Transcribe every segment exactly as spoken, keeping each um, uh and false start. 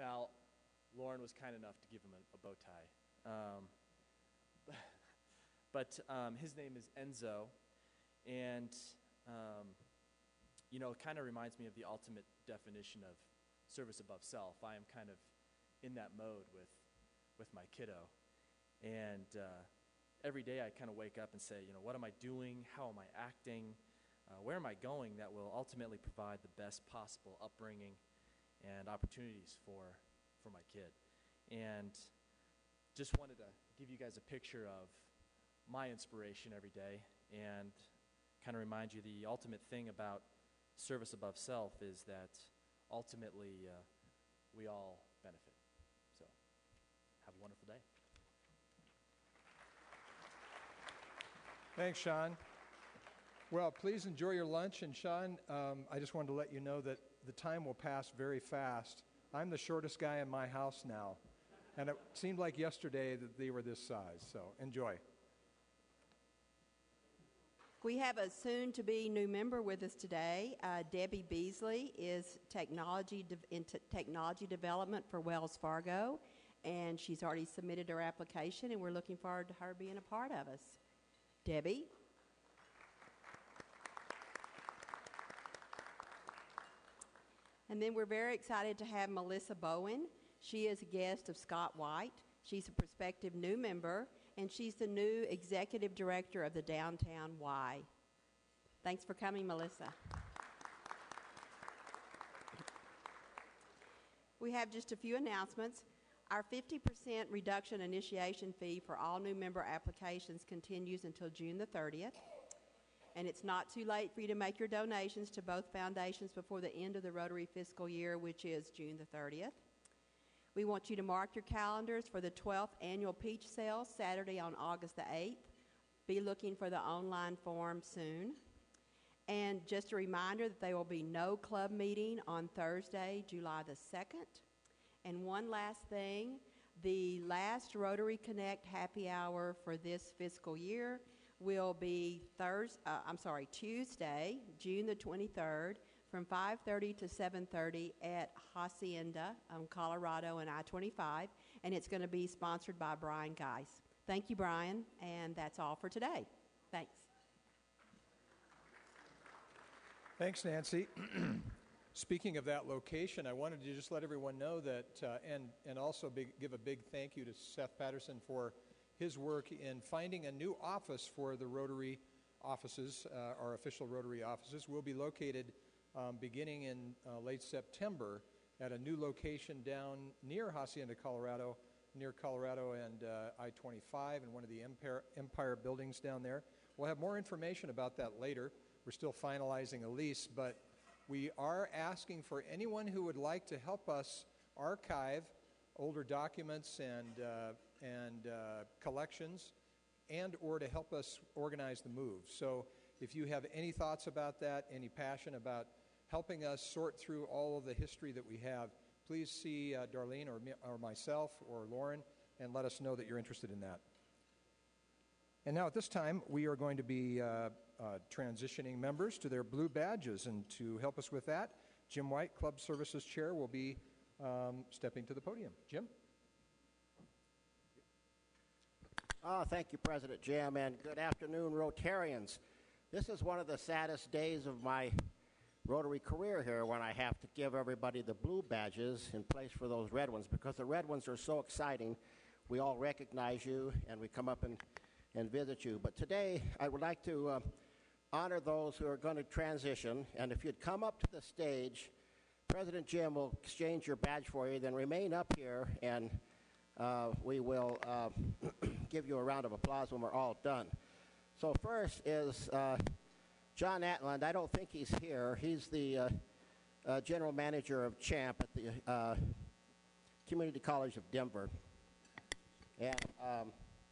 out, Lauren was kind enough to give him a, a bow tie. Um, but um, his name is Enzo, and um, you know, it kind of reminds me of the ultimate definition of service above self. I am kind of in that mode with with my kiddo, and uh, every day I kind of wake up and say, you know, what am I doing? How am I acting? Uh, where am I going that will ultimately provide the best possible upbringing and opportunities for for my kid? And just wanted to give you guys a picture of my inspiration every day and kind of remind you the ultimate thing about service above self is that ultimately uh, we all benefit. So have a wonderful day. Thanks, Sean. Well, please enjoy your lunch. And Sean, um, I just wanted to let you know that the time will pass very fast. I'm the shortest guy in my house now. And it seemed like yesterday that they were this size. So enjoy. We have a soon-to-be new member with us today. Uh, Debbie Beasley is technology de- in t- technology development for Wells Fargo, and she's already submitted her application, and we're looking forward to her being a part of us. Debbie? And then we're very excited to have Melissa Bowen. She is a guest of Scott White. She's a prospective new member, and she's the new executive director of the Downtown Y. Thanks for coming, Melissa. We have just a few announcements. Our fifty percent reduction initiation fee for all new member applications continues until June the thirtieth. And it's not too late for you to make your donations to both foundations before the end of the Rotary fiscal year, which is June the thirtieth. We want you to mark your calendars for the twelfth annual Peach Sale, Saturday on August the eighth. Be looking for the online form soon. And just a reminder that there will be no club meeting on Thursday, July the second. And one last thing, the last Rotary Connect happy hour for this fiscal year will be Thursday, uh, I'm sorry, Tuesday, June the twenty-third, from five thirty to seven thirty at Hacienda, um, Colorado and I twenty-five, and it's going to be sponsored by Brian Geis. Thank you, Brian, and that's all for today. Thanks. Thanks, Nancy. Speaking of that location, I wanted to just let everyone know that, uh, and, and also big, give a big thank you to Seth Patterson for his work in finding a new office for the Rotary offices, uh, our official Rotary offices. Will be located um, beginning in uh, late September at a new location down near Hacienda, Colorado, near Colorado and uh, I twenty-five and one of the Empire, Empire buildings down there. We'll have more information about that later. We're still finalizing a lease, but we are asking for anyone who would like to help us archive older documents and uh, and uh, collections, and or to help us organize the move. So if you have any thoughts about that, any passion about helping us sort through all of the history that we have, please see uh, Darlene or, me, or myself or Lauren and let us know that you're interested in that. And now at this time, we are going to be uh, uh, transitioning members to their blue badges. And to help us with that, Jim White, Club Services Chair, will be um, stepping to the podium. Jim? Oh, thank you, President Jim, and good afternoon, Rotarians. This is one of the saddest days of my Rotary career here when I have to give everybody the blue badges in place for those red ones, because the red ones are so exciting. We all recognize you, and we come up and, and visit you. But today, I would like to uh, honor those who are going to transition, and if you'd come up to the stage, President Jim will exchange your badge for you, then remain up here, and uh, we will uh, give you a round of applause when we're all done. So first is uh, John Atland. I don't think he's here. He's the uh, uh, general manager of CHAMP at the uh, Community College of Denver. And um,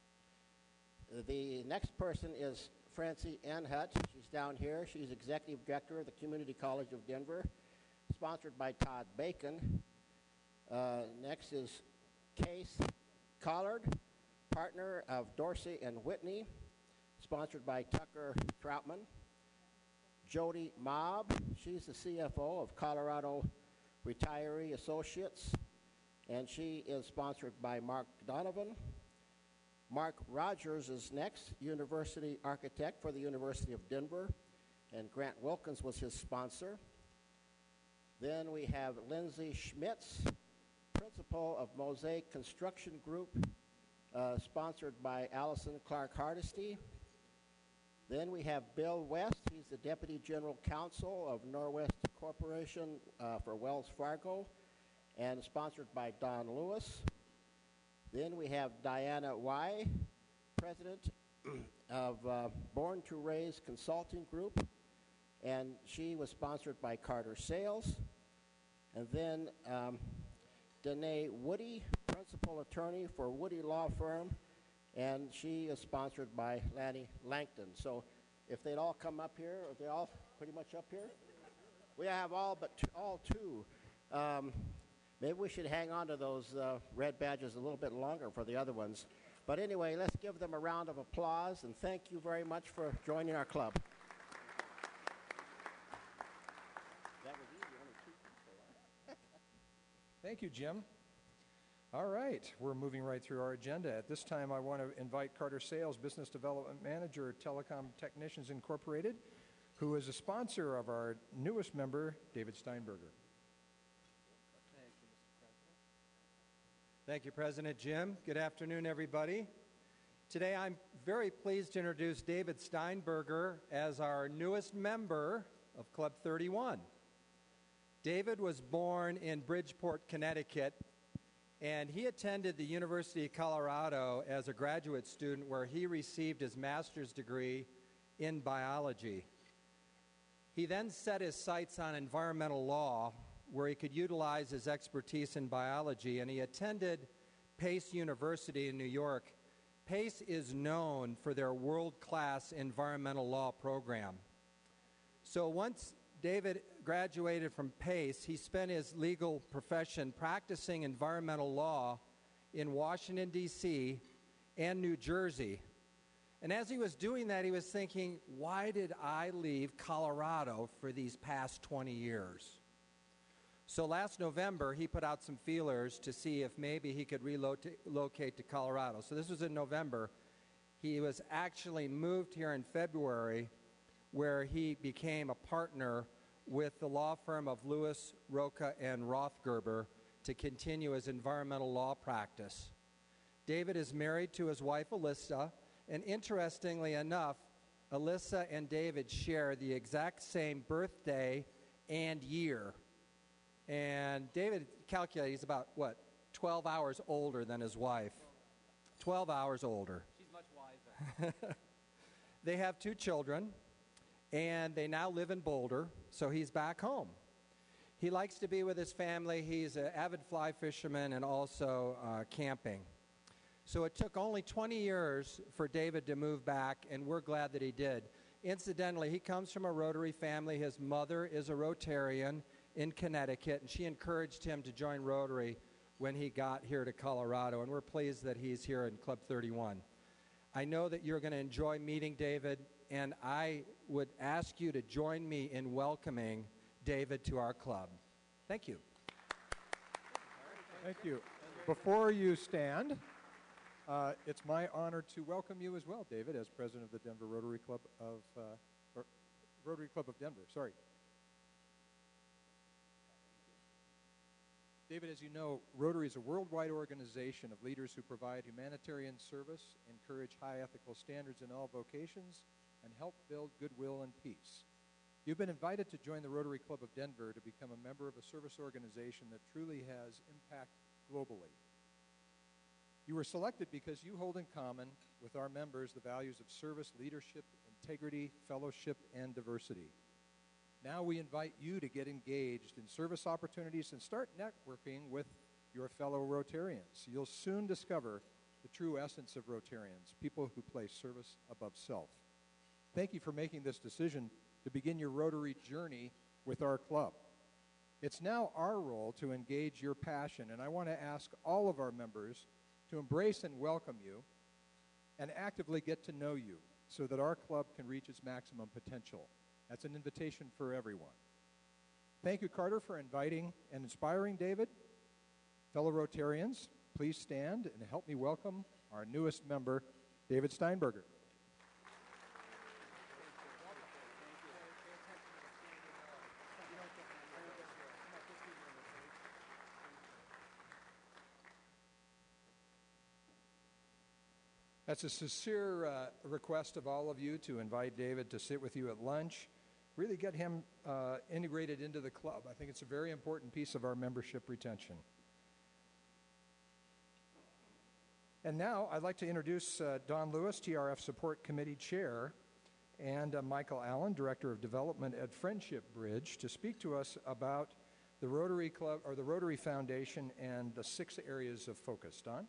the next person is Francie Anhut. She's down here. She's executive director of the Community College of Denver, sponsored by Todd Bacon. Uh, next is Case Collard, partner of Dorsey and Whitney, sponsored by Tucker Troutman. Jody Mobb, she's the C F O of Colorado Retiree Associates. and she is sponsored by Mark Donovan. Mark Rogers is next, university architect for the University of Denver, and Grant Wilkins was his sponsor. Then we have Lindsay Schmitz, principal of Mosaic Construction Group, uh, sponsored by Allison Clark Hardesty. Then we have Bill West. He's the Deputy General Counsel of Norwest Corporation uh, for Wells Fargo, and sponsored by Don Lewis. Then we have Diana Y., President of uh, Born to Raise Consulting Group, and she was sponsored by Carter Sales. And then um, Danae Woody, Principal Attorney for Woody Law Firm, and she is sponsored by Lanny Langton. So if they'd all come up here, are they all pretty much up here? We have all but two, all two. Um, maybe we should hang on to those uh, red badges a little bit longer for the other ones. But anyway, let's give them a round of applause, and thank you very much for joining our club. That was easy, only two people. Thank you, Jim. All right, we're moving right through our agenda. At this time, I want to invite Carter Sales, Business Development Manager, Telecom Technicians Incorporated, who is a sponsor of our newest member, David Steinberger. Thank you, Mister President. Thank you, President Jim. Good afternoon, everybody. Today, I'm very pleased to introduce David Steinberger as our newest member of Club thirty-one. David was born in Bridgeport, Connecticut, and he attended the University of Colorado as a graduate student where he received his master's degree in biology. He then set his sights on environmental law, where he could utilize his expertise in biology, and he attended Pace University in New York. Pace is known for their world-class environmental law program. So once David graduated from Pace, he spent his legal profession practicing environmental law in Washington, D C and New Jersey. And as he was doing that, he was thinking, why did I leave Colorado for these past twenty years? So last November, he put out some feelers to see if maybe he could relocate to Colorado. So this was in November. He was actually moved here in February, where he became a partner with the law firm of Lewis, Rocha, and Rothgerber to continue his environmental law practice. David is married to his wife, Alyssa, and interestingly enough, Alyssa and David share the exact same birthday and year. And David calculated he's about, what, twelve hours older than his wife. twelve hours older. She's much wiser. They have two children, and they now live in Boulder, so he's back home. He likes to be with his family. He's an avid fly fisherman and also uh, camping. So it took only twenty years for David to move back, and we're glad that he did. Incidentally, he comes from a Rotary family. His mother is a Rotarian in Connecticut, and she encouraged him to join Rotary when he got here to Colorado, and we're pleased that he's here in Club thirty-one. I know that you're going to enjoy meeting David, and I would ask you to join me in welcoming David to our club. Thank you. Thank you. Before you stand, uh, it's my honor to welcome you as well, David, as president of the Denver Rotary Club of uh, or Rotary Club of Denver. Sorry. David, as you know, Rotary is a worldwide organization of leaders who provide humanitarian service, encourage high ethical standards in all vocations, and help build goodwill and peace. You've been invited to join the Rotary Club of Denver to become a member of a service organization that truly has impact globally. You were selected because you hold in common with our members the values of service, leadership, integrity, fellowship, and diversity. Now we invite you to get engaged in service opportunities and start networking with your fellow Rotarians. You'll soon discover the true essence of Rotarians, people who place service above self. Thank you for making this decision to begin your Rotary journey with our club. It's now our role to engage your passion, and I want to ask all of our members to embrace and welcome you and actively get to know you so that our club can reach its maximum potential. That's an invitation for everyone. Thank you, Carter, for inviting and inspiring David. Fellow Rotarians, please stand and help me welcome our newest member, David Steinberger. That's a sincere uh, request of all of you to invite David to sit with you at lunch. Really get him uh, integrated into the club. I think it's a very important piece of our membership retention. And now I'd like to introduce uh, Don Lewis, T R F Support Committee Chair, and uh, Michael Allen, Director of Development at Friendship Bridge, to speak to us about the Rotary Club or the Rotary Foundation and the six areas of focus. Don?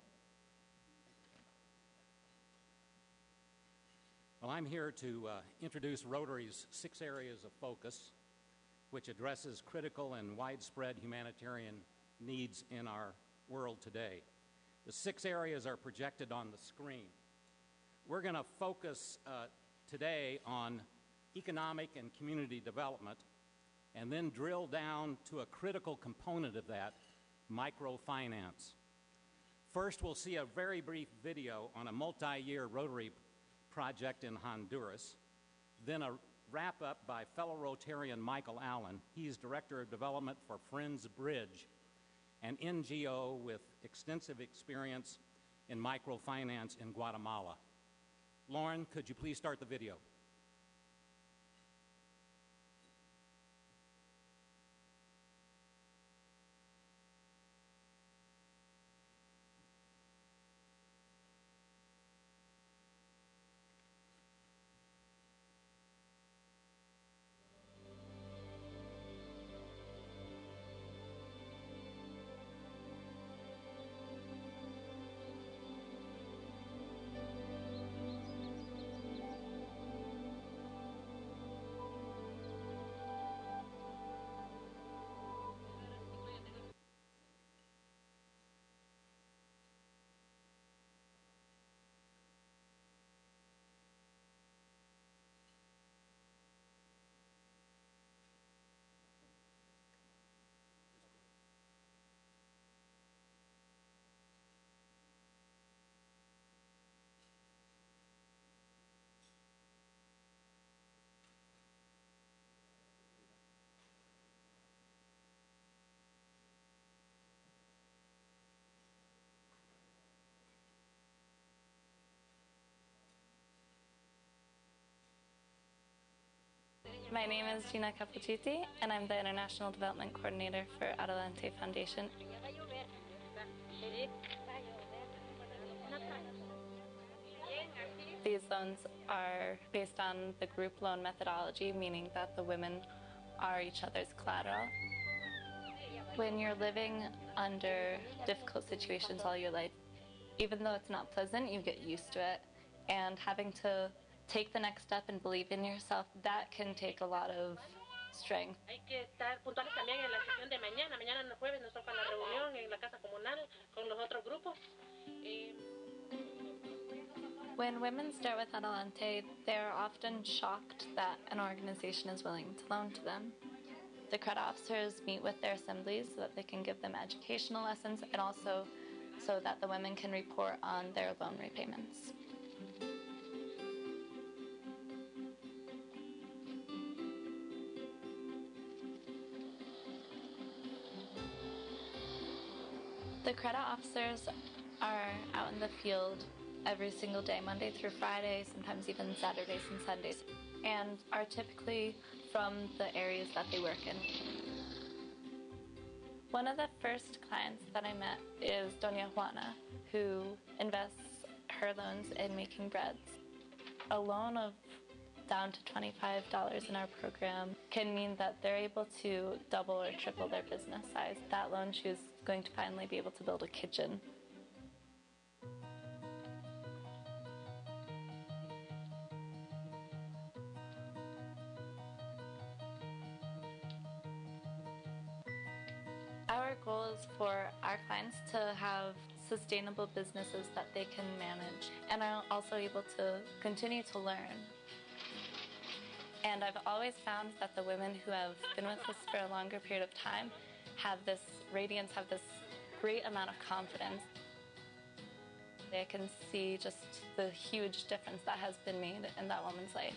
Well, I'm here to uh, introduce Rotary's six areas of focus, which addresses critical and widespread humanitarian needs in our world today. The six areas are projected on the screen. We're going to focus uh, today on economic and community development, and then drill down to a critical component of that, microfinance. First, we'll see a very brief video on a multi-year Rotary project in Honduras, then a wrap-up by fellow Rotarian Michael Allen. He's Director of Development for Friends Bridge, an N G O with extensive experience in microfinance in Guatemala. Lauren, could you please start the video? My name is Gina Cappucciti, and I'm the International Development Coordinator for Adelante Foundation. These loans are based on the group loan methodology, meaning that the women are each other's collateral. When you're living under difficult situations all your life, even though it's not pleasant, you get used to it. And having to take the next step and believe in yourself, that can take a lot of strength. Hay que estar puntuales también en la sesión de mañana. Mañana el jueves nos toca la reunión en la casa comunal con los otros grupos. When women start with Adelante, they're often shocked that an organization is willing to loan to them. The credit officers meet with their assemblies so that they can give them educational lessons, and also so that the women can report on their loan repayments. The credit officers are out in the field every single day, Monday through Friday, sometimes even Saturdays and Sundays, and are typically from the areas that they work in. One of the first clients that I met is Doña Juana, who invests her loans in making breads. A loan of down to twenty-five dollars in our program can mean that they're able to double or triple their business size. That loan, she was going to finally be able to build a kitchen. Our goal is for our clients to have sustainable businesses that they can manage and are also able to continue to learn. And I've always found that the women who have been with us for a longer period of time have this radiance, have this great amount of confidence. I can see just the huge difference that has been made in that woman's life.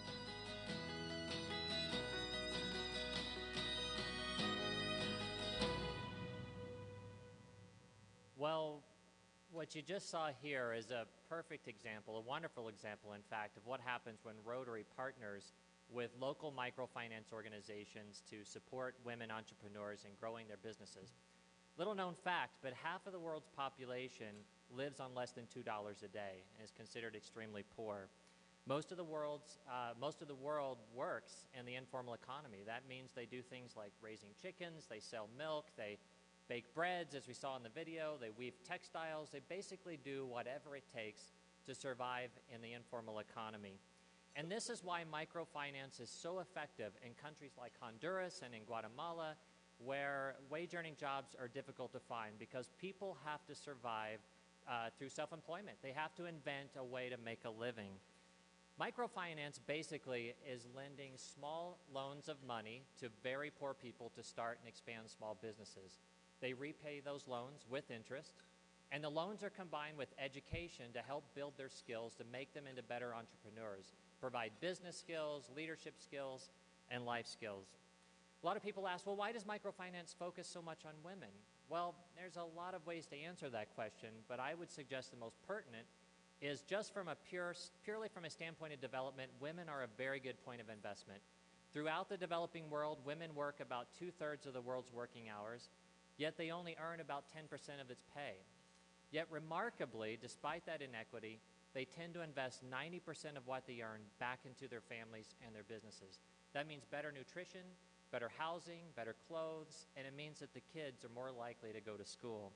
Well, what you just saw here is a perfect example, a wonderful example, in fact, of what happens when Rotary partners with local microfinance organizations to support women entrepreneurs in growing their businesses. Little known fact, but half of the world's population lives on less than two dollars a day and is considered extremely poor. Most of the world's, uh, most of the world works in the informal economy. That means they do things like raising chickens, they sell milk, they bake breads, as we saw in the video, they weave textiles, they basically do whatever it takes to survive in the informal economy. And this is why microfinance is so effective in countries like Honduras and in Guatemala, where wage-earning jobs are difficult to find because people have to survive uh, through self-employment. They have to invent a way to make a living. Microfinance basically is lending small loans of money to very poor people to start and expand small businesses. They repay those loans with interest, and the loans are combined with education to help build their skills to make them into better entrepreneurs, provide business skills, leadership skills, and life skills. A lot of people ask, well, why does microfinance focus so much on women? Well, there's a lot of ways to answer that question, but I would suggest the most pertinent is just from a pure, purely from a standpoint of development, women are a very good point of investment. Throughout the developing world, women work about two-thirds of the world's working hours, yet they only earn about ten percent of its pay. Yet remarkably, despite that inequity, they tend to invest ninety percent of what they earn back into their families and their businesses. That means better nutrition, better housing, better clothes, and it means that the kids are more likely to go to school.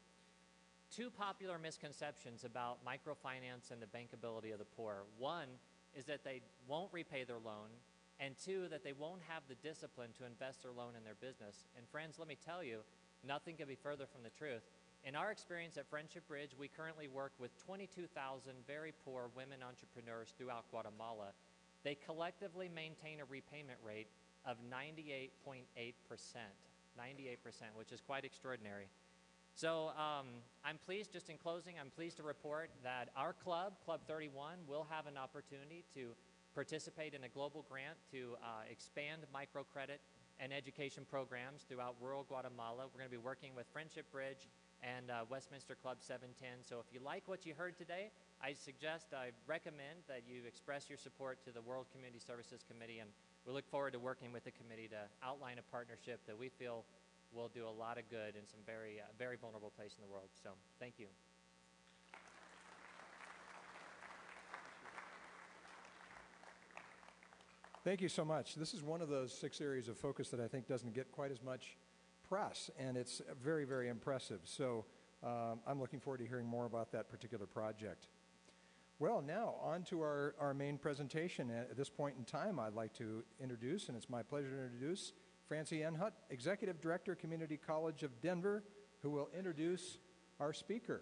Two popular misconceptions about microfinance and the bankability of the poor. One is that they won't repay their loan, and two, that they won't have the discipline to invest their loan in their business. And friends, let me tell you, nothing could be further from the truth. In our experience at Friendship Bridge, we currently work with twenty-two thousand very poor women entrepreneurs throughout Guatemala. They collectively maintain a repayment rate of ninety-eight point eight percent, ninety-eight percent, which is quite extraordinary. So um, I'm pleased, just in closing, I'm pleased to report that our club, Club thirty-one, will have an opportunity to participate in a global grant to uh, expand microcredit and education programs throughout rural Guatemala. We're going to be working with Friendship Bridge and uh, Westminster Club seven ten. So if you like what you heard today, I suggest, I recommend that you express your support to the World Community Services Committee, and we look forward to working with the committee to outline a partnership that we feel will do a lot of good in some very, uh, very vulnerable place in the world. So thank you. Thank you so much. This is one of those six areas of focus that I think doesn't get quite as much press, and it's very, very impressive. So um, I'm looking forward to hearing more about that particular project. Well, now on to our, our main presentation. At this point in time, I'd like to introduce, and it's my pleasure to introduce, Francie Enhut, Executive Director, Community College of Denver, who will introduce our speaker.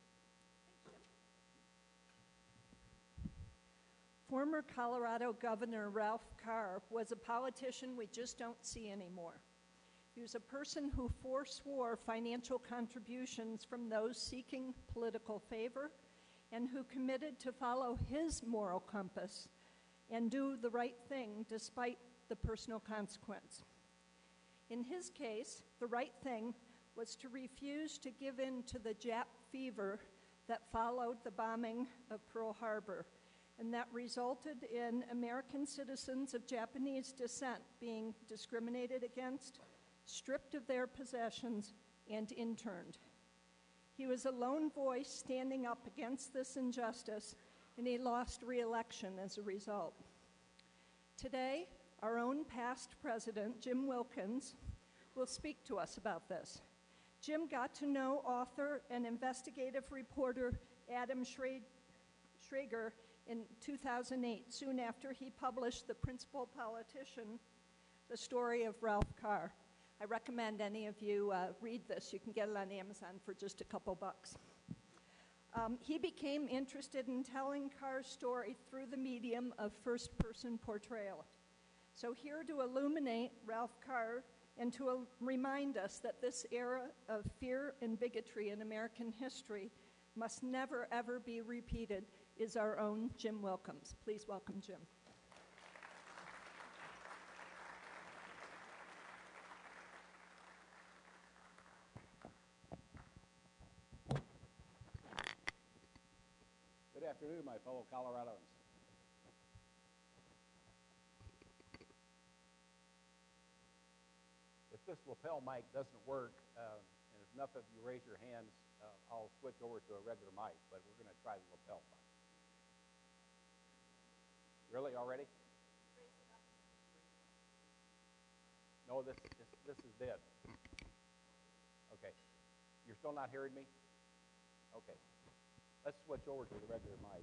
Former Colorado Governor Ralph Carr was a politician we just don't see anymore. He was a person who forswore financial contributions from those seeking political favor and who committed to follow his moral compass and do the right thing despite the personal consequence. In his case, the right thing was to refuse to give in to the Jap fever that followed the bombing of Pearl Harbor, and that resulted in American citizens of Japanese descent being discriminated against, stripped of their possessions, and interned. He was a lone voice standing up against this injustice, and he lost re-election as a result. Today, our own past president, Jim Wilkins, will speak to us about this. Jim got to know author and investigative reporter Adam Schrager in two thousand eight, soon after he published The Principal Politician, the story of Ralph Carr. I recommend any of you uh, read this. You can get it on Amazon for just a couple bucks. Um, he became interested in telling Carr's story through the medium of first-person portrayal. So here to illuminate Ralph Carr and to uh, remind us that this era of fear and bigotry in American history must never, ever be repeated, is our own Jim Wilkins. Please welcome Jim. Good afternoon, my fellow Coloradans. If this lapel mic doesn't work, uh, and if enough of you raise your hands, uh, I'll switch over to a regular mic, but we're going to try the lapel mic. Really, already? No, this, this, this is dead. Okay. You're still not hearing me? Okay. Let's switch over to the regular mic.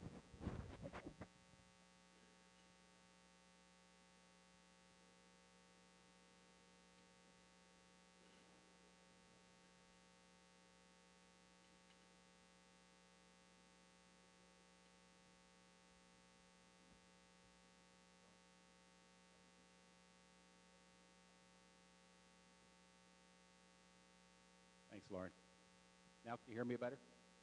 Thanks, Lauren. Now can you hear me better?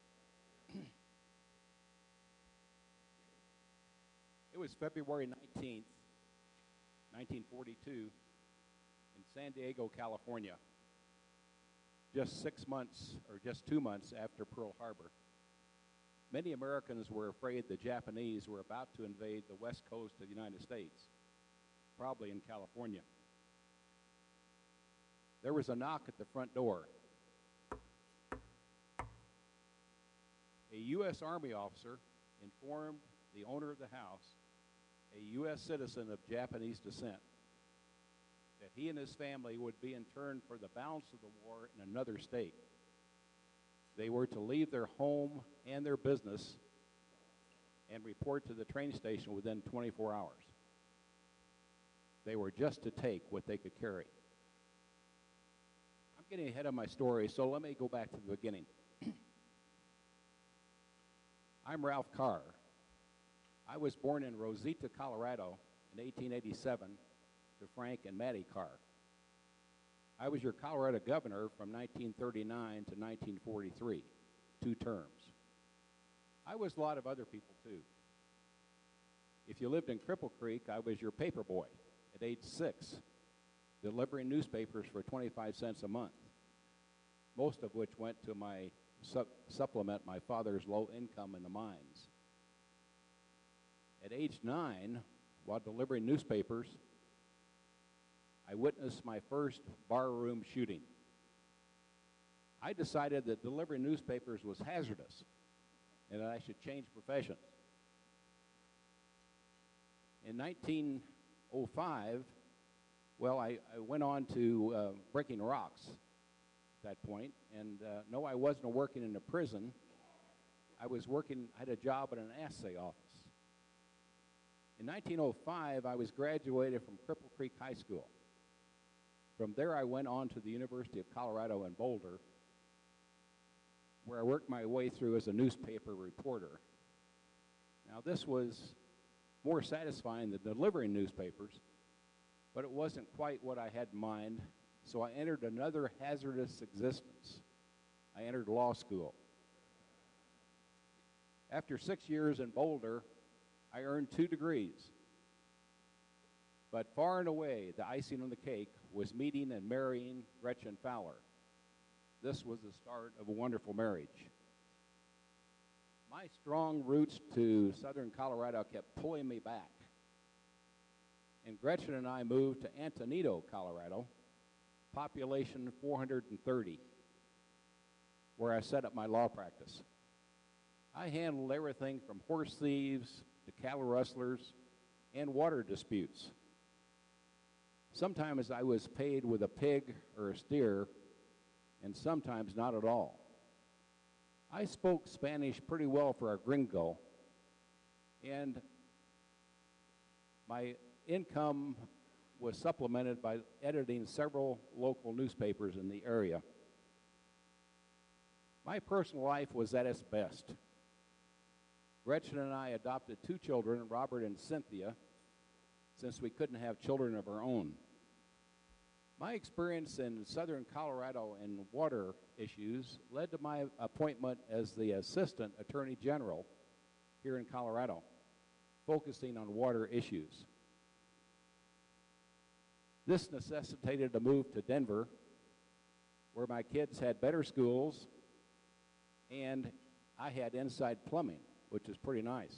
It was February nineteenth, nineteen forty-two, in San Diego, California, just six months, or just two months after Pearl Harbor. Many Americans were afraid the Japanese were about to invade the west coast of the United States, probably in California. There was a knock at the front door. A U S Army officer informed the owner of the house, a U S citizen of Japanese descent, that he and his family would be interned for the balance of the war in another state. They were to leave their home and their business and report to the train station within twenty-four hours. They were just to take what they could carry. I'm getting ahead of my story, so let me go back to the beginning. I'm Ralph Carr. I was born in Rosita, Colorado in eighteen eighty-seven to Frank and Mattie Carr. I was your Colorado governor from nineteen thirty-nine to nineteen forty-three, two terms. I was a lot of other people too. If you lived in Cripple Creek, I was your paper boy at age six, delivering newspapers for twenty-five cents a month, most of which went to my su- supplement my father's low income in the mines. At age nine, while delivering newspapers, I witnessed my first barroom shooting. I decided that delivering newspapers was hazardous and that I should change professions. In nineteen oh five, well, I, I went on to uh, breaking rocks at that point, and uh, no, I wasn't working in a prison. I was working, I had a job at an assay office. In nineteen oh five, I was graduated from Cripple Creek High School. From there, I went on to the University of Colorado in Boulder, where I worked my way through as a newspaper reporter. Now, this was more satisfying than delivering newspapers, but it wasn't quite what I had in mind, so I entered another hazardous existence. I entered law school. After six years in Boulder, I earned two degrees. But far and away, the icing on the cake was meeting and marrying Gretchen Fowler. This was the start of a wonderful marriage. My strong roots to southern Colorado kept pulling me back. And Gretchen and I moved to Antonito, Colorado, population four hundred thirty, where I set up my law practice. I handled everything from horse thieves to cattle rustlers and water disputes. Sometimes I was paid with a pig or a steer, and sometimes not at all. I spoke Spanish pretty well for a gringo, and my income was supplemented by editing several local newspapers in the area. My personal life was at its best. Gretchen and I adopted two children, Robert and Cynthia, since we couldn't have children of our own. My experience in southern Colorado and water issues led to my appointment as the Assistant Attorney General here in Colorado, focusing on water issues. This necessitated a move to Denver, where my kids had better schools, and I had inside plumbing, which is pretty nice.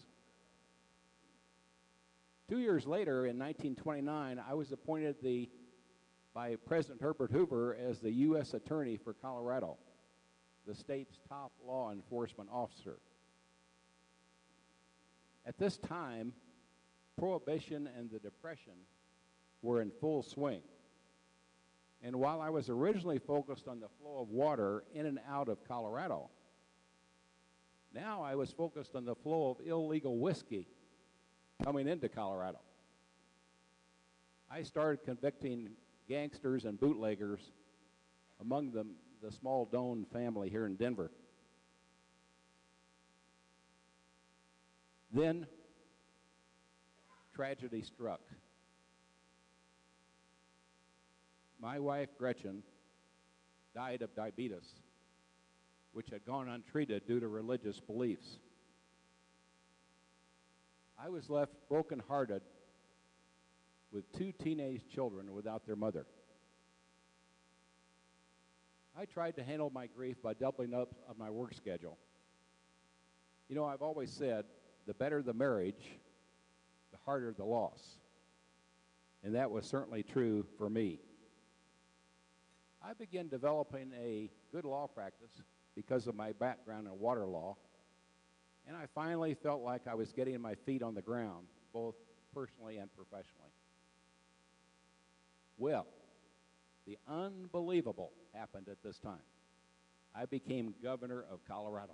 Two years later, in nineteen twenty-nine, I was appointed the by President Herbert Hoover as the U S Attorney for Colorado, the state's top law enforcement officer. At this time, Prohibition and the Depression were in full swing. And while I was originally focused on the flow of water in and out of Colorado, now I was focused on the flow of illegal whiskey coming into Colorado. I started convicting gangsters and bootleggers, among them the Small Doan family here in Denver. Then tragedy struck. My wife, Gretchen, died of diabetes, which had gone untreated due to religious beliefs. I was left brokenhearted with two teenage children without their mother. I tried to handle my grief by doubling up on my work schedule. You know, I've always said, the better the marriage, the harder the loss. And that was certainly true for me. I began developing a good law practice because of my background in water law, and I finally felt like I was getting my feet on the ground, both personally and professionally. Well, the unbelievable happened at this time. I became governor of Colorado.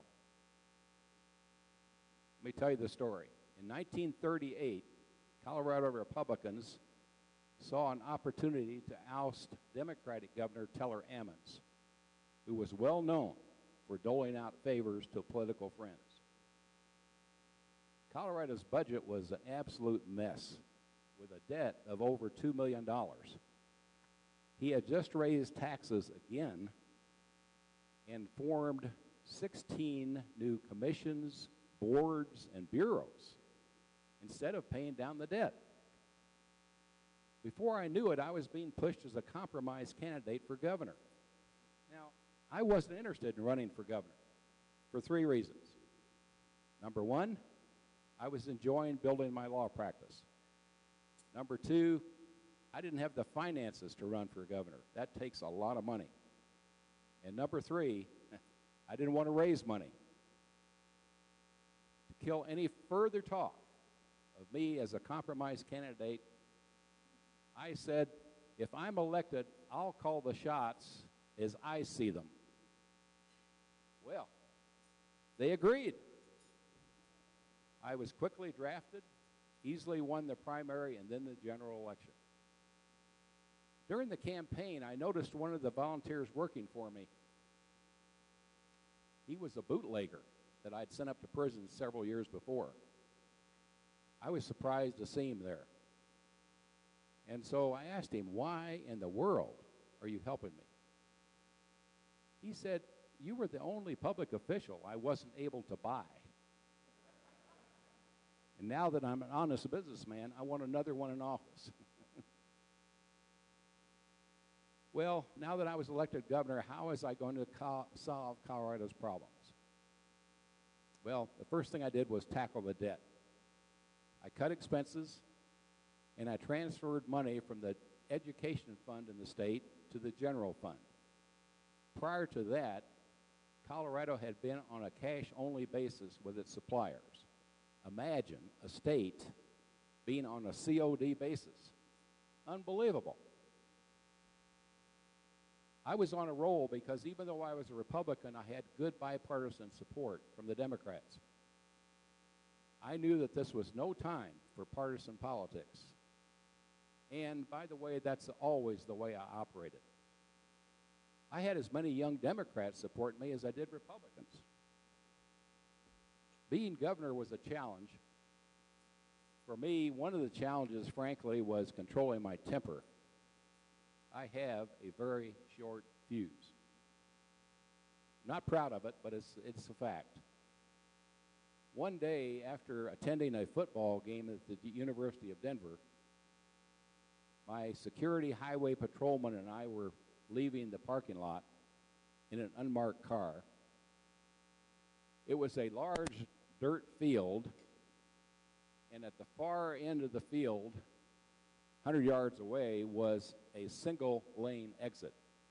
Let me tell you the story. In nineteen thirty-eight, Colorado Republicans saw an opportunity to oust Democratic Governor Teller Ammons, who was well known for doling out favors to political friends. Colorado's budget was an absolute mess, with a debt of over two million dollars. He had just raised taxes again and formed sixteen new commissions, boards, and bureaus instead of paying down the debt. Before I knew it, I was being pushed as a compromise candidate for governor. Now, I wasn't interested in running for governor for three reasons. Number one, I was enjoying building my law practice. Number two, I didn't have the finances to run for governor. That takes a lot of money. And number three, I didn't want to raise money. To kill any further talk of me as a compromise candidate, I said, if I'm elected, I'll call the shots as I see them. Well, they agreed. I was quickly drafted, easily won the primary and then the general election. During the campaign, I noticed one of the volunteers working for me. He was a bootlegger that I'd sent up to prison several years before. I was surprised to see him there. And so I asked him, why in the world are you helping me? He said, you were the only public official I wasn't able to buy. And now that I'm an honest businessman, I want another one in office. Well, now that I was elected governor, how was I going to co- solve Colorado's problems? Well, the first thing I did was tackle the debt. I cut expenses, and I transferred money from the education fund in the state to the general fund. Prior to that, Colorado had been on a cash-only basis with its suppliers. Imagine a state being on a C O D basis. Unbelievable. I was on a roll because even though I was a Republican, I had good bipartisan support from the Democrats. I knew that this was no time for partisan politics. And by the way, that's always the way I operated. I had as many young Democrats support me as I did Republicans. Being governor was a challenge. For me, one of the challenges, frankly, was controlling my temper. I have a very short fuse. Not proud of it, but it's, it's a fact. One day, after attending a football game at the University of Denver, my security highway patrolman and I were leaving the parking lot in an unmarked car. It was a large dirt field, and at the far end of the field, one hundred yards away, was a single-lane exit.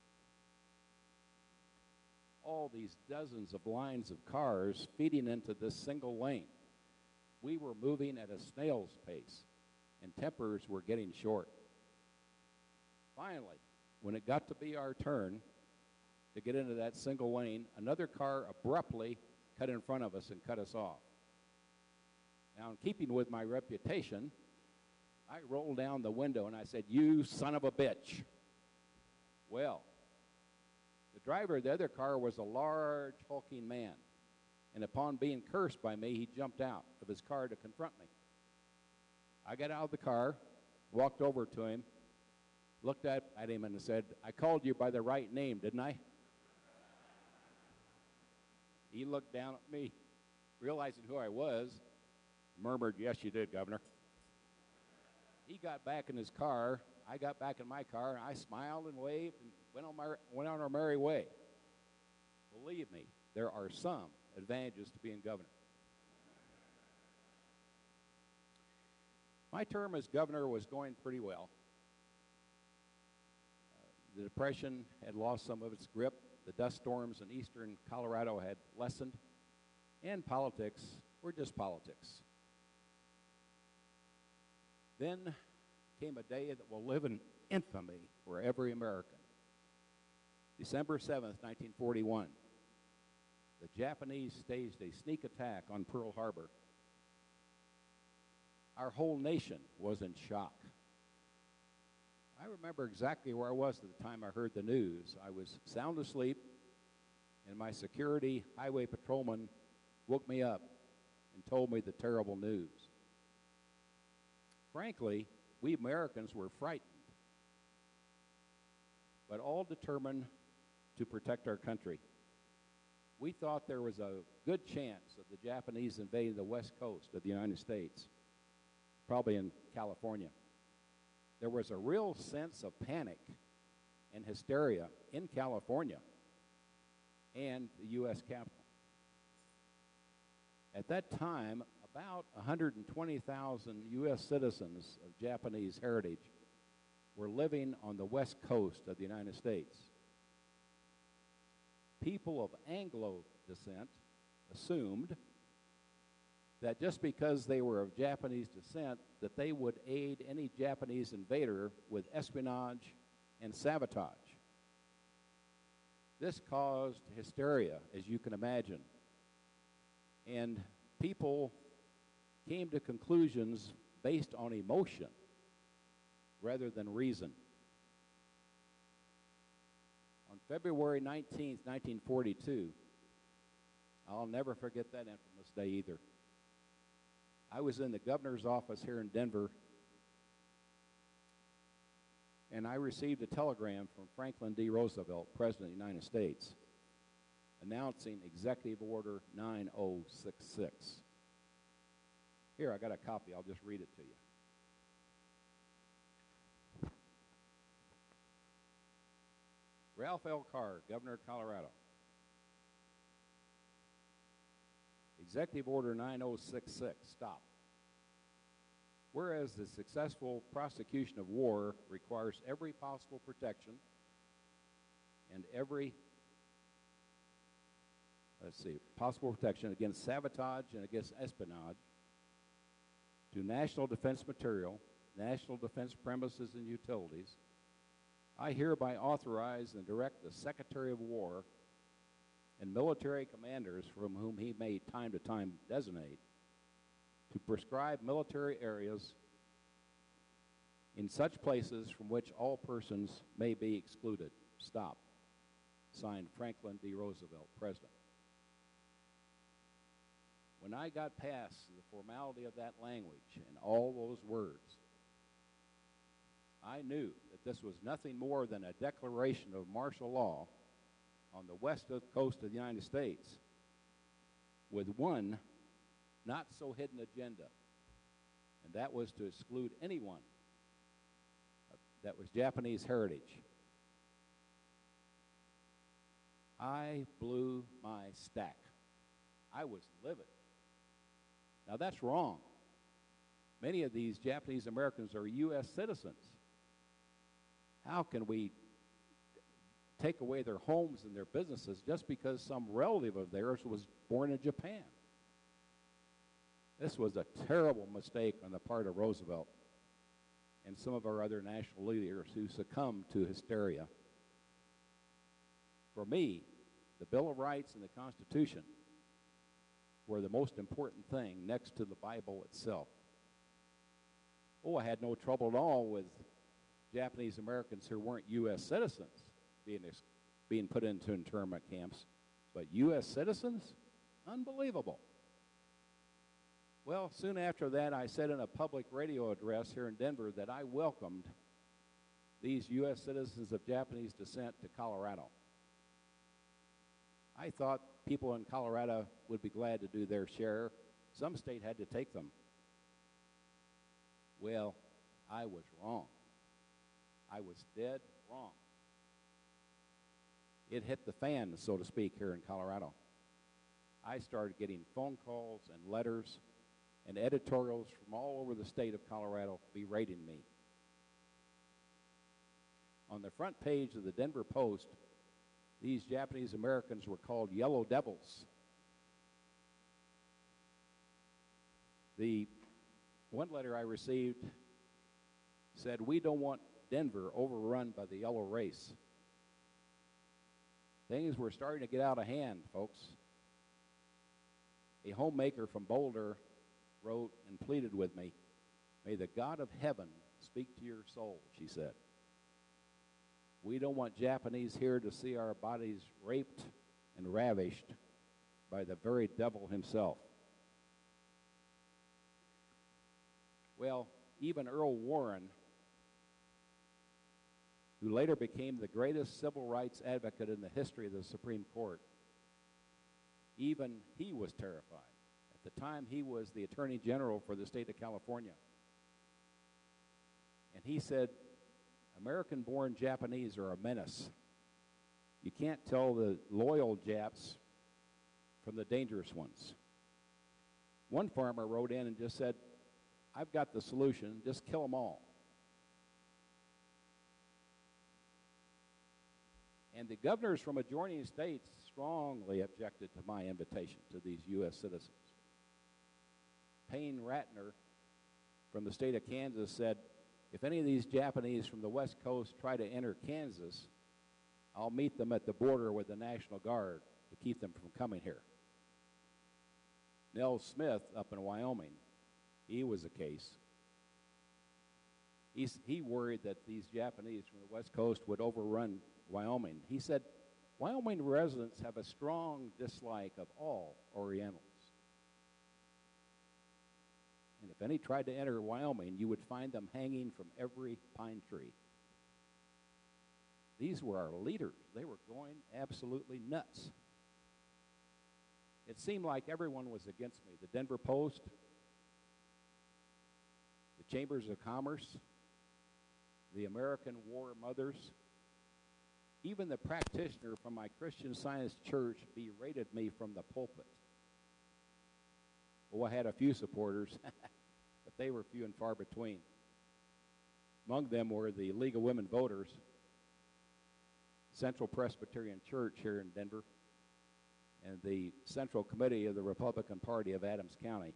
All these dozens of lines of cars feeding into this single lane. We were moving at a snail's pace, and tempers were getting short. Finally, when it got to be our turn to get into that single lane, another car abruptly cut in front of us and cut us off. Now, in keeping with my reputation, I rolled down the window and I said, "You son of a bitch." Well, the driver of the other car was a large, hulking man, and upon being cursed by me, he jumped out of his car to confront me. I got out of the car, walked over to him, looked at, at him and said, "I called you by the right name, didn't I?" He looked down at me, realizing who I was, murmured, "Yes, you did, Governor." He got back in his car. I got back in my car, and I smiled and waved and went on, my, went on our merry way. Believe me, there are some advantages to being governor. My term as governor was going pretty well. Uh, the Depression had lost some of its grip. The dust storms in eastern Colorado had lessened, and politics were just politics. Then came a day that will live in infamy for every American. December seventh, nineteen forty-one, the Japanese staged a sneak attack on Pearl Harbor. Our whole nation was in shock. I remember exactly where I was at the time I heard the news. I was sound asleep, and my security highway patrolman woke me up and told me the terrible news. Frankly, we Americans were frightened, but all determined to protect our country. We thought there was a good chance of the Japanese invading the west coast of the United States, probably in California. There was a real sense of panic and hysteria in California and the U S Capitol. At that time, about one hundred twenty thousand U S citizens of Japanese heritage were living on the west coast of the United States. People of Anglo descent assumed that just because they were of Japanese descent, that they would aid any Japanese invader with espionage and sabotage. This caused hysteria, as you can imagine, and people came to conclusions based on emotion rather than reason. On February nineteenth, nineteen forty-two, I'll never forget that infamous day either. I was in the governor's office here in Denver, and I received a telegram from Franklin D. Roosevelt, President of the United States, announcing Executive Order nine oh six six. Here, I got a copy. I'll just read it to you. Ralph L. Carr, Governor of Colorado. Executive Order nine oh six six, stop. Whereas the successful prosecution of war requires every possible protection and every, let's see, possible protection against sabotage and against espionage to national defense material, national defense premises and utilities, I hereby authorize and direct the Secretary of War and military commanders from whom he may time to time designate to prescribe military areas in such places from which all persons may be excluded. Stop. Signed, Franklin D. Roosevelt, President. When I got past the formality of that language and all those words, I I knew that this was nothing more than a declaration of martial law on the west coast of the United States with one not-so-hidden agenda, and that was to exclude anyone that was Japanese heritage. I blew my stack. I was livid. Now, that's wrong. Many of these Japanese Americans are U S citizens. How can we take away their homes and their businesses just because some relative of theirs was born in Japan? This was a terrible mistake on the part of Roosevelt and some of our other national leaders who succumbed to hysteria. For me, the Bill of Rights and the Constitution were the most important thing next to the Bible itself. Oh, I had no trouble at all with Japanese Americans who weren't U S citizens being, being put into internment camps, but U S citizens? Unbelievable. Well, soon after that, I said in a public radio address here in Denver that I welcomed these U S citizens of Japanese descent to Colorado. I thought people in Colorado would be glad to do their share. Some state had to take them. Well, I was wrong. I was dead wrong. It hit the fan, so to speak, here in Colorado. I started getting phone calls and letters and editorials from all over the state of Colorado berating me. On the front page of the Denver Post, these Japanese Americans were called Yellow Devils. The one letter I received said, "We don't want Denver overrun by the yellow race." Things were starting to get out of hand, folks. A homemaker from Boulder wrote and pleaded with me, "May the God of heaven speak to your soul," she said. "We don't want Japanese here to see our bodies raped and ravished by the very devil himself." Well, even Earl Warren, who later became the greatest civil rights advocate in the history of the Supreme Court, even he was terrified. At the time, he was the Attorney General for the state of California. And he said, American-born Japanese are a menace. You can't tell the loyal Japs from the dangerous ones. One farmer wrote in and just said, "I've got the solution, just kill them all." And the governors from adjoining states strongly objected to my invitation to these U S citizens. Payne Ratner from the state of Kansas said, "If any of these Japanese from the West Coast try to enter Kansas, I'll meet them at the border with the National Guard to keep them from coming here." Nell Smith up in Wyoming, he was a case. He's, he worried that these Japanese from the West Coast would overrun Wyoming. He said, "Wyoming residents have a strong dislike of all Orientals. And if any tried to enter Wyoming, you would find them hanging from every pine tree." These were our leaders. They were going absolutely nuts. It seemed like everyone was against me. The Denver Post, the Chambers of Commerce, the American War Mothers, even the practitioner from my Christian Science church berated me from the pulpit. Oh, I had a few supporters, but they were few and far between. Among them were the League of Women Voters, Central Presbyterian Church here in Denver, and the Central Committee of the Republican Party of Adams County.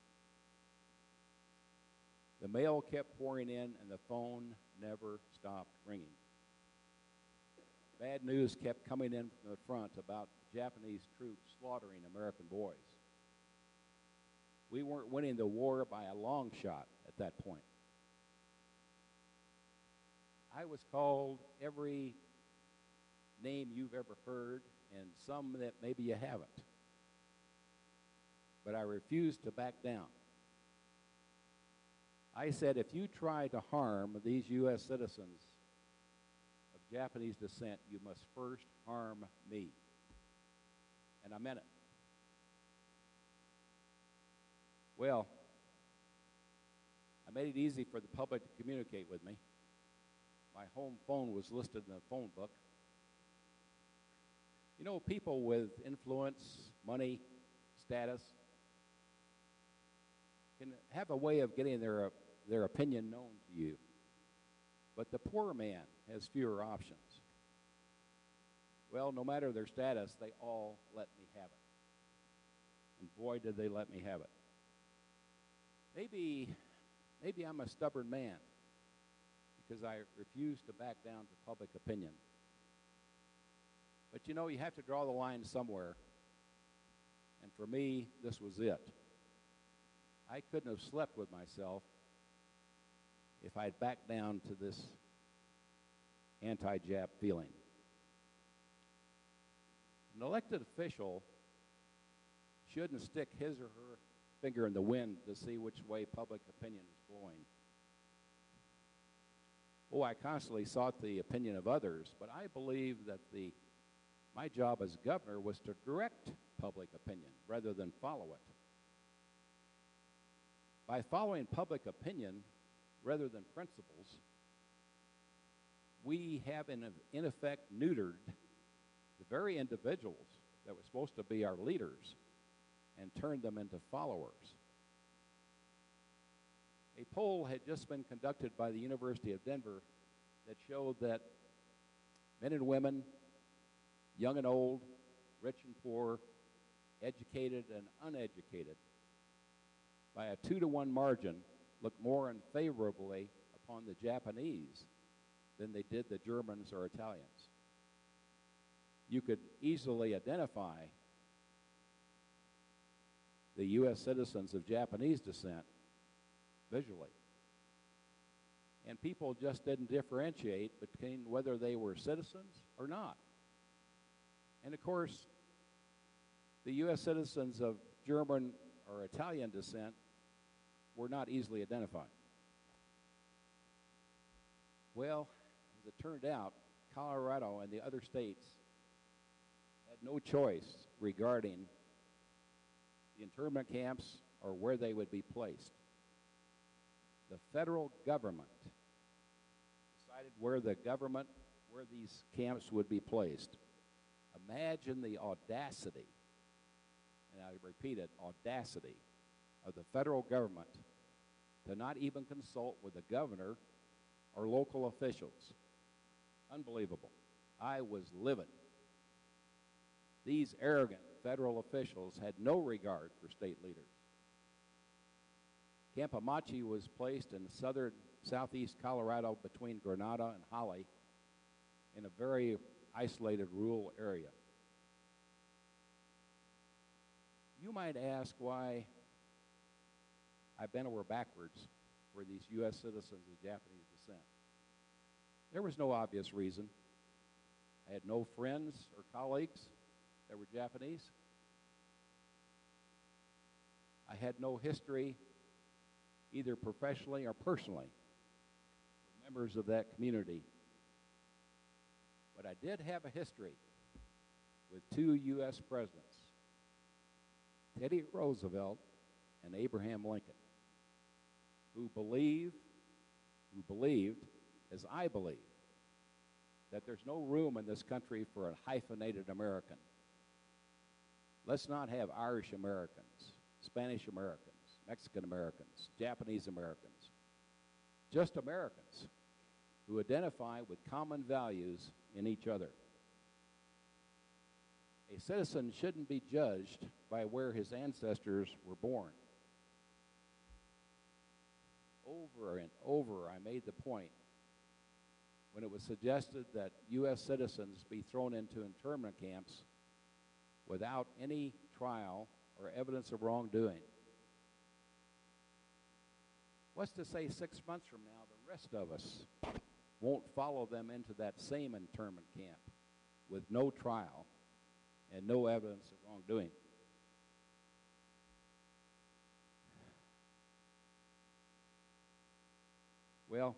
The mail kept pouring in, and the phone never stopped ringing. Bad news kept coming in from the front about Japanese troops slaughtering American boys. We weren't winning the war by a long shot at that point. I was called every name you've ever heard, and some that maybe you haven't. But I refused to back down. I said, if you try to harm these U S citizens of Japanese descent, you must first harm me. And I meant it. Well, I made it easy for the public to communicate with me. My home phone was listed in the phone book. You know, people with influence, money, status can have a way of getting their, uh, their opinion known to you. But the poor man has fewer options. Well, no matter their status, they all let me have it. And boy, did they let me have it. Maybe, maybe I'm a stubborn man because I refuse to back down to public opinion. But you know, you have to draw the line somewhere. And for me, this was it. I couldn't have slept with myself if I'd backed down to this anti-Jap feeling. An elected official shouldn't stick his or her finger in the wind to see which way public opinion is blowing. Oh, I constantly sought the opinion of others, but I believe that the my job as governor was to direct public opinion rather than follow it. By following public opinion rather than principles, we have in, in effect neutered the very individuals that were supposed to be our leaders and turned them into followers. A poll had just been conducted by the University of Denver that showed that men and women, young and old, rich and poor, educated and uneducated, by a two to one margin, look more unfavorably upon the Japanese than they did the Germans or Italians. You could easily identify the U S citizens of Japanese descent visually. And people just didn't differentiate between whether they were citizens or not. And of course, the U S citizens of German or Italian descent were not easily identified. Well, as it turned out, Colorado and the other states had no choice regarding the internment camps or where they would be placed. The federal government decided where the government, where these camps would be placed. Imagine the audacity, and I repeat it, audacity of the federal government to not even consult with the governor or local officials. Unbelievable. I was livid. These arrogant federal officials had no regard for state leaders. Camp Hamachi was placed in southern southeast Colorado between Granada and Holly in a very isolated rural area. You might ask why I bent over backwards for these U S citizens of Japanese descent. There was no obvious reason. I had no friends or colleagues that were Japanese. I had no history, either professionally or personally, with members of that community. But I did have a history with two U S presidents, Teddy Roosevelt and Abraham Lincoln, who believe, who believed, as I believe, that there's no room in this country for a hyphenated American. Let's not have Irish Americans, Spanish Americans, Mexican Americans, Japanese Americans, just Americans who identify with common values in each other. A citizen shouldn't be judged by where his ancestors were born. Over and over, I made the point when it was suggested that U S citizens be thrown into internment camps without any trial or evidence of wrongdoing. What's to say six months from now the rest of us won't follow them into that same internment camp with no trial and no evidence of wrongdoing? Well,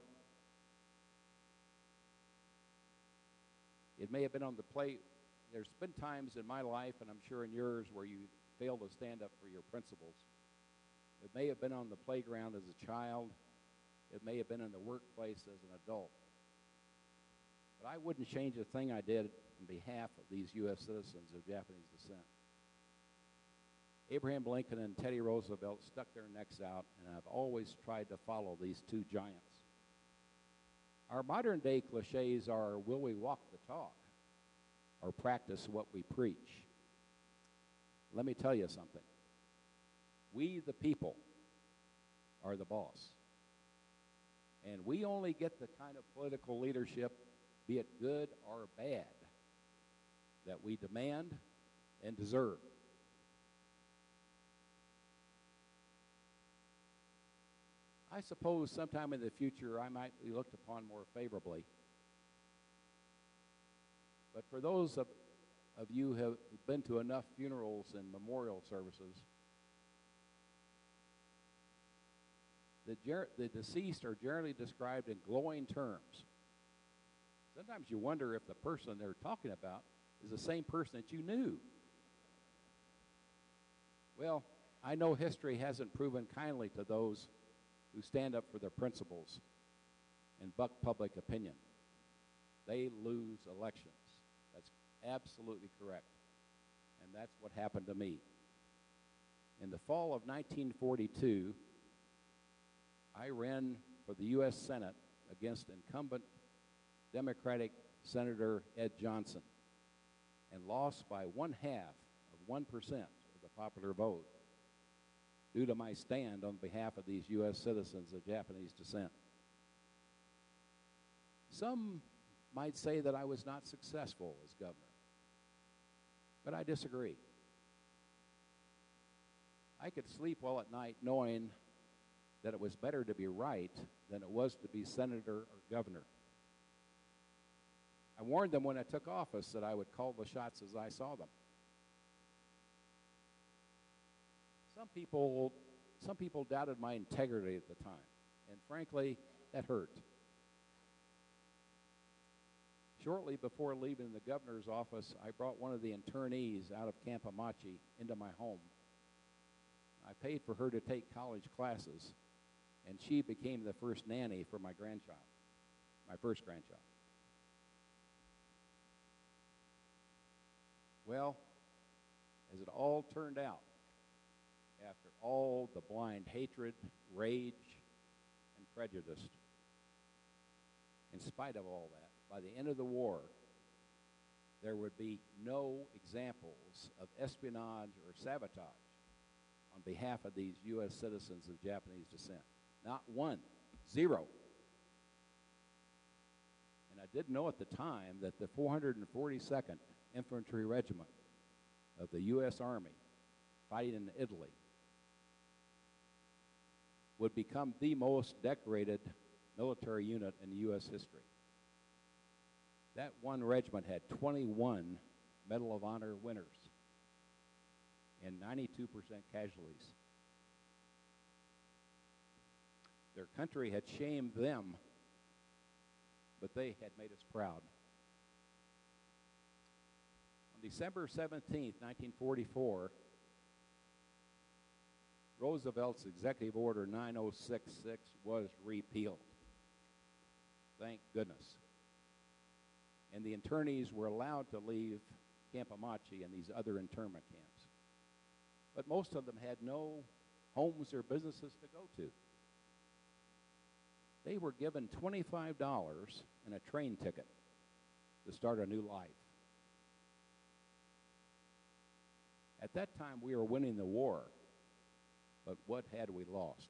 it may have been on the plate. There's been times in my life, and I'm sure in yours, where you fail to stand up for your principles. It may have been on the playground as a child. It may have been in the workplace as an adult. But I wouldn't change a thing I did on behalf of these U S citizens of Japanese descent. Abraham Lincoln and Teddy Roosevelt stuck their necks out, and I've always tried to follow these two giants. Our modern-day cliches are, will we walk the talk or practice what we preach? Let me tell you something. We, the people, are the boss. And we only get the kind of political leadership, be it good or bad, that we demand and deserve. I suppose sometime in the future I might be looked upon more favorably. But for those of, of you who have been to enough funerals and memorial services, the, ger- the deceased are generally described in glowing terms. Sometimes you wonder if the person they're talking about is the same person that you knew. Well, I know history hasn't proven kindly to those who stand up for their principles and buck public opinion. They lose elections. That's absolutely correct. And that's what happened to me. In the fall of nineteen forty-two, I ran for the U S Senate against incumbent Democratic Senator Ed Johnson and lost by one half of one percent of the popular vote due to my stand on behalf of these U S citizens of Japanese descent. Some might say that I was not successful as governor, but I disagree. I could sleep well at night knowing that it was better to be right than it was to be senator or governor. I warned them when I took office that I would call the shots as I saw them. Some people, some people doubted my integrity at the time, and frankly, that hurt. Shortly before leaving the governor's office, I brought one of the internees out of Camp Hamachi into my home. I paid for her to take college classes, and she became the first nanny for my grandchild, my first grandchild. Well, as it all turned out, after all the blind hatred, rage, and prejudice, in spite of all that, by the end of the war, there would be no examples of espionage or sabotage on behalf of these U S citizens of Japanese descent. Not one. Zero. And I did know at the time that the four hundred forty-second Infantry Regiment of the U S Army fighting in Italy would become the most decorated military unit in U S history. That one regiment had twenty-one Medal of Honor winners and ninety-two percent casualties. Their country had shamed them, but they had made us proud. On December seventeenth, nineteen forty-four, Roosevelt's Executive Order nine oh six six was repealed. Thank goodness. And the internees were allowed to leave Camp Hamachi and these other internment camps. But most of them had no homes or businesses to go to. They were given twenty-five dollars and a train ticket to start a new life. At that time, we were winning the war, but what had we lost?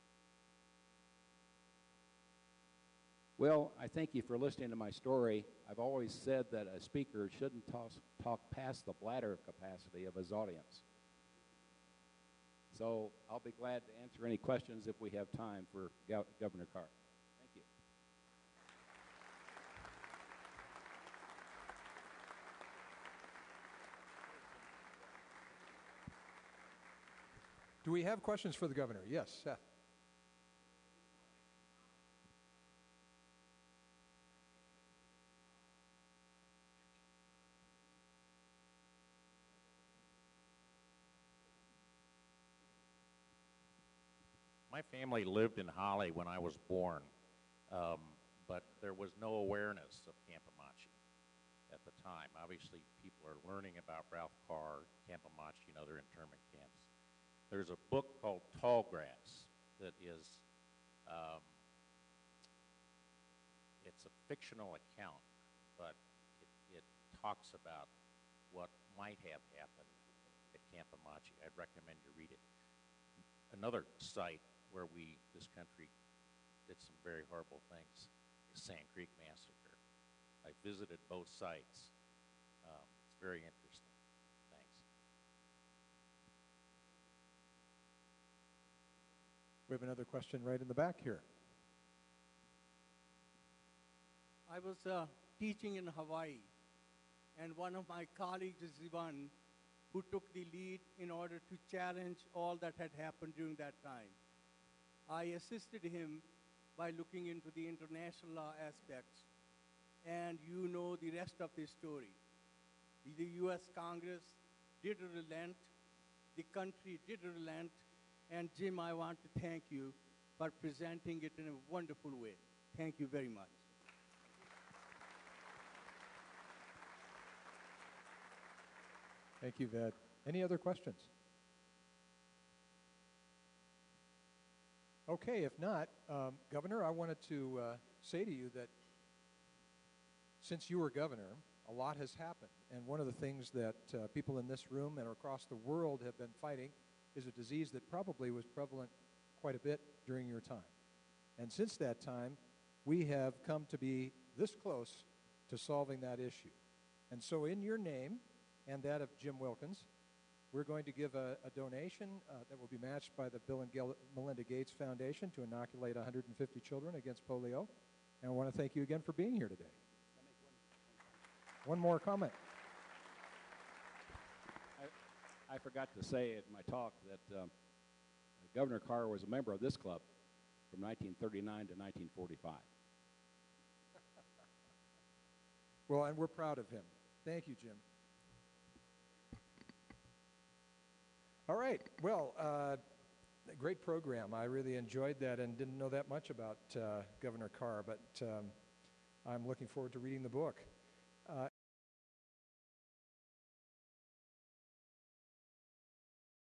Well, I thank you for listening to my story. I've always said that a speaker shouldn't toss, talk past the bladder capacity of his audience. So I'll be glad to answer any questions if we have time for Go- Governor Carr. Thank you. Do we have questions for the governor? Yes, Seth. my family lived in Holly when I was born, um, but there was no awareness of Campamachi at the time. Obviously, people are learning about Ralph Carr, Campamachi, and other internment camps. There's a book called Tallgrass that is, um, it's a fictional account, but it, it talks about what might have happened at Campamachi. I'd recommend you read it. Another site where we, this country, did some very horrible things is Sand Creek Massacre. I visited both sites. Um, it's very interesting. Thanks. We have another question right in the back here. I was uh, teaching in Hawaii, and one of my colleagues is the one who took the lead in order to challenge all that had happened during that time. I assisted him by looking into the international law aspects, and you know the rest of the story. The U S Congress did relent, the country did relent, and Jim, I want to thank you for presenting it in a wonderful way. Thank you very much. Thank you, Ved. Any other questions? Okay, if not, um, Governor, I wanted to uh, say to you that since you were governor, a lot has happened. And one of the things that uh, people in this room and across the world have been fighting is a disease that probably was prevalent quite a bit during your time. And since that time, we have come to be this close to solving that issue. And so in your name and that of Jim Wilkins, we're going to give a, a donation uh, that will be matched by the Bill and Gil- Melinda Gates Foundation to inoculate one hundred fifty children against polio. And I want to thank you again for being here today. One more comment. I, I forgot to say at my talk that um, Governor Carr was a member of this club from nineteen thirty-nine to nineteen forty-five. Well, and we're proud of him. Thank you, Jim. All right. Well, uh, great program. I really enjoyed that and didn't know that much about uh, Governor Carr, but um, I'm looking forward to reading the book.